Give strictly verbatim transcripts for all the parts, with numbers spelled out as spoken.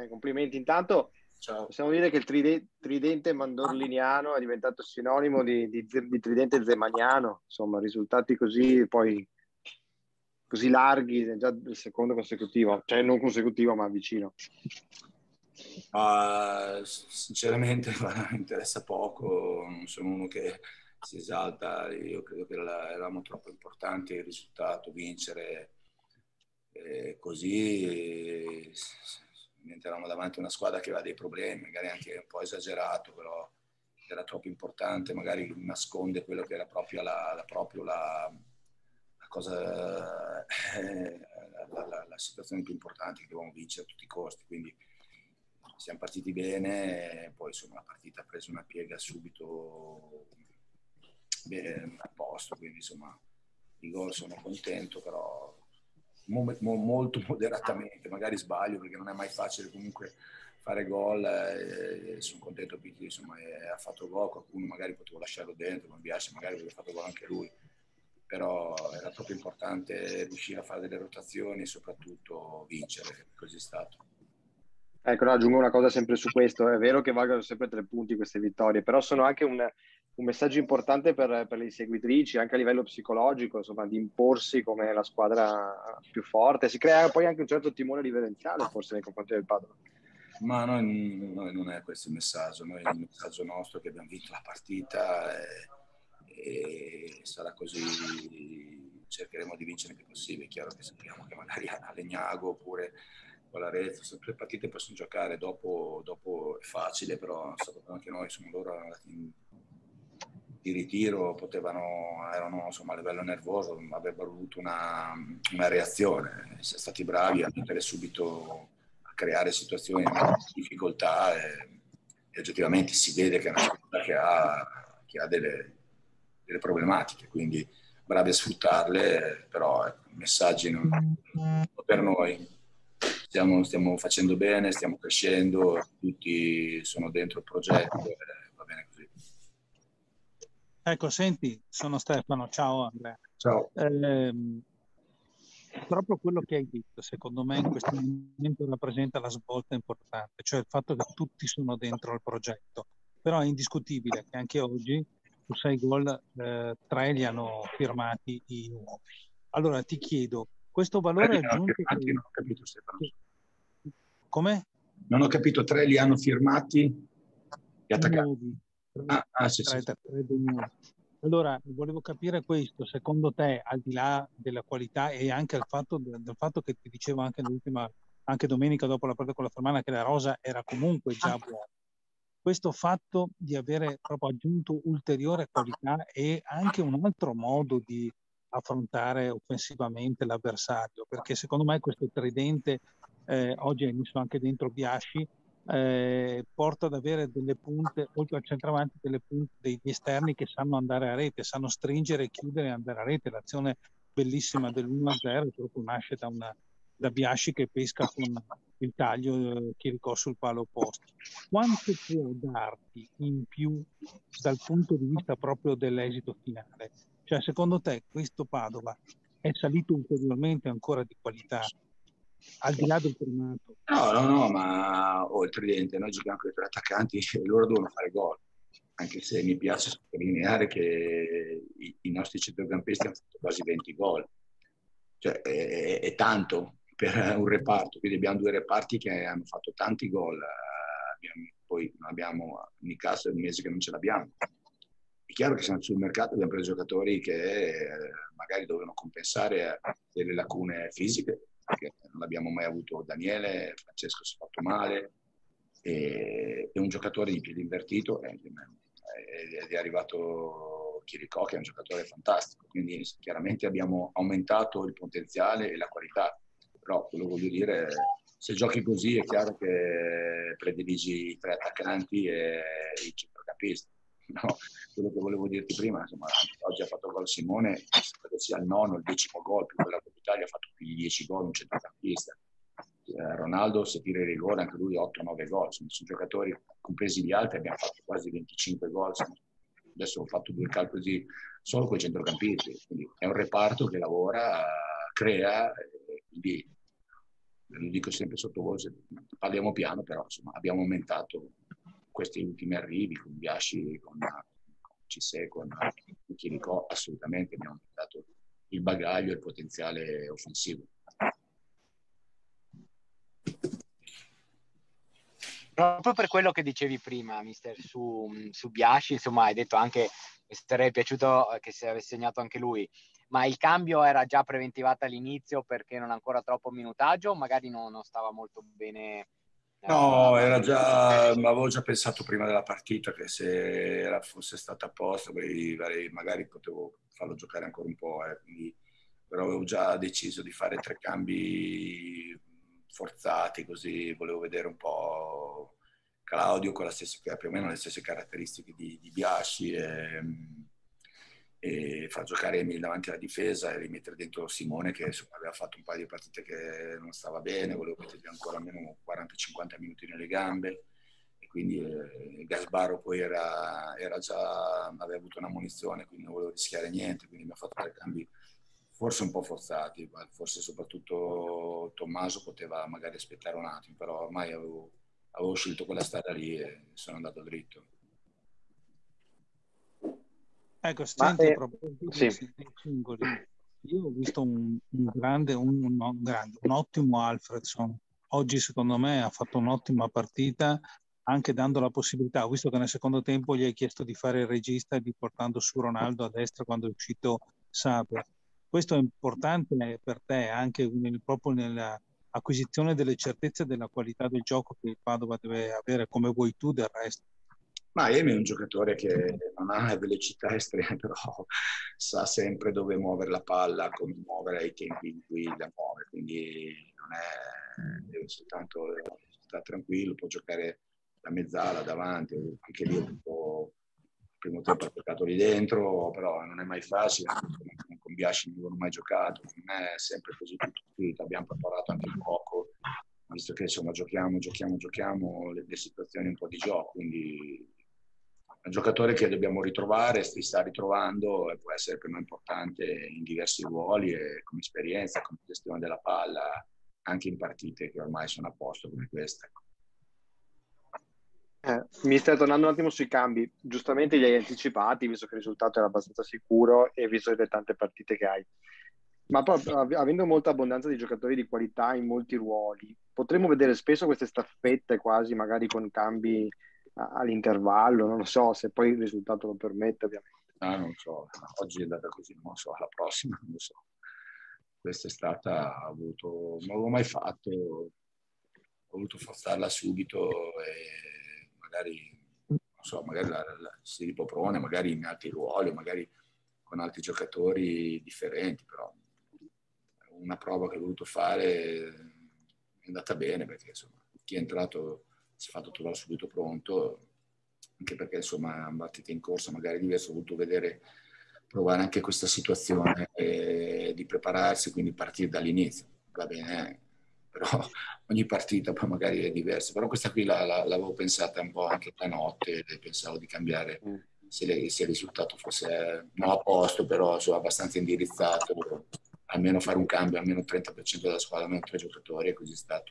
Eh, complimenti. Intanto Ciao. possiamo dire che il tride- tridente mandorliniano è diventato sinonimo di, di, di tridente zemaniano, insomma, risultati così poi così larghi, è già il secondo consecutivo, cioè non consecutivo ma vicino. Ma sinceramente mi interessa poco, non sono uno che si esalta, io credo che era- eravamo troppo importanti il risultato, vincere eh, così, eh, mentre eravamo davanti a una squadra che aveva dei problemi, magari anche un po' esagerato, però era troppo importante, magari nasconde quello che era proprio la, la- proprio la, la cosa, eh, la, la- la situazione più importante che dovevamo vincere a tutti i costi, quindi siamo partiti bene, poi insomma la partita ha preso una piega subito bene, a posto, quindi insomma i gol sono contento, però mo- mo- molto moderatamente, magari sbaglio perché non è mai facile comunque fare gol, eh, sono contento perché insomma eh, ha fatto gol, qualcuno magari potevo lasciarlo dentro, mi piace, magari aveva fatto gol anche lui, però era proprio importante riuscire a fare delle rotazioni e soprattutto vincere, così è stato. Ecco, no, aggiungo una cosa sempre su questo, è vero che valgono sempre tre punti queste vittorie, però sono anche un, un messaggio importante per, per le inseguitrici, anche a livello psicologico, insomma, di imporsi come la squadra più forte. Si crea poi anche un certo timore riverenziale, forse, nei confronti del Padova. Ma noi, noi non è questo il messaggio, noi il messaggio nostro è che abbiamo vinto la partita e, e sarà così, cercheremo di vincere il più possibile. È chiaro che sappiamo che magari a Legnago oppure con la Rete, le partite possono giocare, dopo, dopo è facile, però sappiamo anche noi, sono loro andati in, di ritiro, potevano, erano insomma a livello nervoso, avrebbero avuto una, una reazione, siamo stati bravi a mettere subito a creare situazioni di difficoltà e, e oggettivamente si vede che è una squadra che ha, che ha delle, delle problematiche, quindi bravi a sfruttarle, però ecco, i messaggi non, per noi stiamo, stiamo facendo bene, stiamo crescendo, tutti sono dentro il progetto e va bene così. Ecco, senti, sono Stefano, ciao Andrea. Ciao. Ehm, proprio quello che hai detto, secondo me in questo momento rappresenta la svolta importante, cioè il fatto che tutti sono dentro al progetto. Però è indiscutibile che anche oggi su sei gol, eh, tre li hanno firmati i nuovi. Allora ti chiedo, questo valore aggiunto... Firmati, non ho capito Stefano. Come? Non ho capito, tre li hanno firmati gli attaccanti. Nuovi. Ah, ah, sì, Tre, sì, sì. tre dei nuovi. Allora, volevo capire questo, secondo te, al di là della qualità e anche al fatto, del fatto che ti dicevo anche l'ultima, anche domenica dopo la partita con la Fermana, che la rosa era comunque già buona, questo fatto di avere proprio aggiunto ulteriore qualità e anche un altro modo di affrontare offensivamente l'avversario, perché secondo me questo tridente, eh, oggi hai messo anche dentro Biasci, eh, porta ad avere delle punte, oltre al centravanti, delle punte degli esterni che sanno andare a rete, sanno stringere, chiudere e andare a rete. L'azione bellissima dell'uno a zero proprio nasce da, una, da Biasci che pesca con il taglio eh, Chirico sul palo opposto. Quanto può darti in più dal punto di vista proprio dell'esito finale? Cioè, secondo te questo Padova è salito ulteriormente ancora di qualità, al di là del primato? No, no, no, ma oh, il tridente, noi giochiamo con i tre attaccanti e loro devono fare gol. Anche se mi piace sottolineare che i, i nostri centrocampisti hanno fatto quasi venti gol. Cioè, è, è tanto per un reparto, quindi abbiamo due reparti che hanno fatto tanti gol. Abbiamo, poi non abbiamo Nicasso, è un mese che non ce l'abbiamo. È chiaro che siamo sul mercato, abbiamo preso giocatori che eh, magari dovevano compensare delle lacune fisiche, perché non abbiamo mai avuto Daniele, Francesco si è fatto male, e, e un giocatore di piede invertito, ed è arrivato Chirico, che è un giocatore fantastico, quindi chiaramente abbiamo aumentato il potenziale e la qualità, però quello voglio dire, se giochi così è chiaro che prediligi i tre attaccanti e i centrocampisti. No, quello che volevo dirti prima, insomma, oggi ha fatto gol Simone, credo sia il nono, il decimo gol, più quella Coppa Italia ha fatto più di dieci gol, un centrocampista. Eh, Ronaldo, se tira il rigore, anche lui otto nove gol, insomma, sono giocatori, compresi gli altri, abbiamo fatto quasi venticinque gol, insomma. Adesso ho fatto due calcoli solo con i centrocampisti, quindi è un reparto che lavora, crea, e quindi lo dico sempre sottovoce, parliamo piano, però insomma abbiamo aumentato questi ultimi arrivi con Biasci, con, con Cissé, con Chirico, assolutamente abbiamo aumentato il bagaglio e il potenziale offensivo. Proprio per quello che dicevi prima, mister, su, su Biasci, insomma, hai detto anche che sarebbe piaciuto che si avesse segnato anche lui, ma il cambio era già preventivato all'inizio perché non ancora troppo minutaggio, o magari no, non stava molto bene? No, era già, ma avevo già pensato prima della partita che se era, fosse stata apposta, magari potevo farlo giocare ancora un po', eh, quindi, però avevo già deciso di fare tre cambi forzati, così volevo vedere un po' Claudio con la stessa, più o meno le stesse caratteristiche di, di Biasci e, e far giocare Emil davanti alla difesa e rimettere dentro Simone che insomma, aveva fatto un paio di partite che non stava bene, volevo mettergli ancora almeno quaranta cinquanta minuti nelle gambe e quindi eh, Gasbaro poi era, era già, aveva avuto una munizione, quindi non volevo rischiare niente, quindi mi ha fatto tre cambi forse un po' forzati, forse soprattutto Tommaso poteva magari aspettare un attimo, però ormai avevo, avevo scelto quella strada lì e sono andato dritto. Ecco, senti, eh, a proposito sì. dei singoli, io ho visto un, un grande, un, un grande, un ottimo Alfredson. Oggi secondo me ha fatto un'ottima partita, anche dando la possibilità, ho visto che nel secondo tempo gli hai chiesto di fare il regista e di portando su Ronaldo a destra quando è uscito Saber. Questo è importante per te anche nel, proprio nell'acquisizione delle certezze della qualità del gioco che il Padova deve avere, come vuoi tu del resto. Ma Emi è un giocatore che non ha velocità estreme, però sa sempre dove muovere la palla, come muovere ai tempi in cui la muove, quindi non è, deve soltanto stare tranquillo, può giocare la mezzala davanti, anche lì il primo tempo ha giocato lì dentro, però non è mai facile, con Biasci non avevo mai giocato, non è sempre così tutto scritto, abbiamo preparato anche poco, visto che insomma giochiamo, giochiamo, giochiamo le, le situazioni un po' di gioco, quindi è un giocatore che dobbiamo ritrovare, si sta ritrovando e può essere per noi importante in diversi ruoli e come esperienza, come gestione della palla, anche in partite che ormai sono a posto come questa. Eh, mister, tornando un attimo sui cambi, giustamente li hai anticipati, visto che il risultato era abbastanza sicuro e visto le tante partite che hai. Ma poi, avendo molta abbondanza di giocatori di qualità in molti ruoli, potremmo vedere spesso queste staffette quasi, magari con cambi all'intervallo, non lo so, se poi il risultato lo permette, ovviamente. Ah, non so, oggi è andata così, non lo so, la prossima non lo so. Questa è stata, ho avuto, non l'avevo mai fatto, ho voluto forzarla subito e magari, non so, magari la, la, si ripropone, magari in altri ruoli, magari con altri giocatori differenti, però una prova che ho voluto fare è andata bene perché insomma chi è entrato si è fatto trovare subito pronto, anche perché insomma battite in corsa magari diverso, ho voluto vedere, provare anche questa situazione e di prepararsi, quindi partire dall'inizio, va bene, però ogni partita poi magari è diversa, però questa qui la, la, l'avevo pensata un po' anche la notte e pensavo di cambiare mm. se, le, se il risultato fosse non a posto, però insomma abbastanza indirizzato, almeno fare un cambio, almeno il trenta per cento della squadra, almeno tre giocatori e così è stato.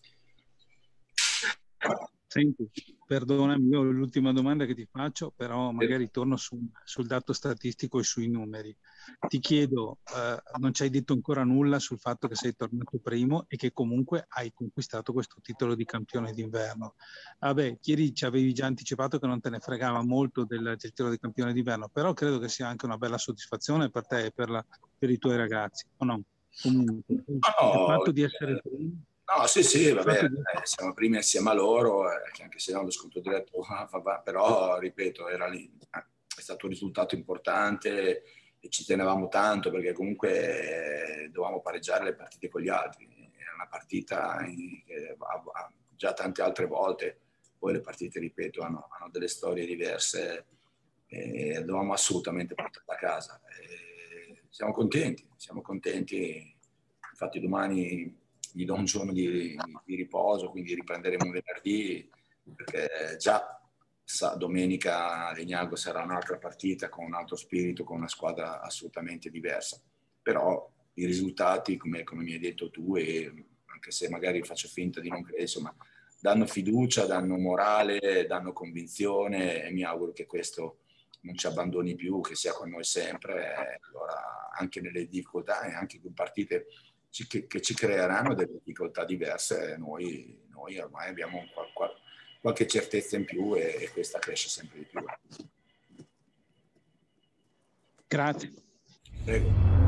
Senti, perdonami, io l'ultima domanda che ti faccio, però magari torno su, sul dato statistico e sui numeri. Ti chiedo, eh, non ci hai detto ancora nulla sul fatto che sei tornato primo e che comunque hai conquistato questo titolo di campione d'inverno. Vabbè, ieri ci avevi già anticipato che non te ne fregava molto del, del titolo di campione d'inverno, però credo che sia anche una bella soddisfazione per te e per, la, per i tuoi ragazzi, o no? Comunque, no, il fatto di essere primo... No, sì, sì, va bene, eh, siamo primi insieme a loro, eh, anche se non lo sconto diretto, però, ripeto, era lì, è stato un risultato importante e ci tenevamo tanto perché comunque eh, dovevamo pareggiare le partite con gli altri. Era una partita in, che già tante altre volte, poi le partite, ripeto, hanno, hanno delle storie diverse e dovevamo assolutamente portarla a casa. E siamo contenti, siamo contenti, infatti domani gli do un giorno di, di riposo, quindi riprenderemo venerdì, perché già sa, domenica Legnago sarà un'altra partita con un altro spirito, con una squadra assolutamente diversa. Però i risultati, come, come mi hai detto tu, e anche se magari faccio finta di non credere, insomma, danno fiducia, danno morale, danno convinzione, e mi auguro che questo non ci abbandoni più, che sia con noi sempre, allora, anche nelle difficoltà e anche con partite ci, che, che ci creeranno delle difficoltà diverse, noi, noi ormai abbiamo un, qual, qualche certezza in più e, e questa cresce sempre di più. Grazie. Prego.